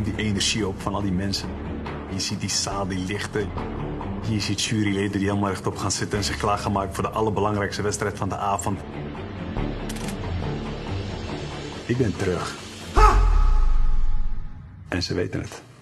die energie op van al die mensen. Je ziet die zaal, die lichten. Je ziet juryleden die helemaal rechtop gaan zitten en zich klaar gaan maken voor de allerbelangrijkste wedstrijd van de avond. Ik ben terug. En ze weten het.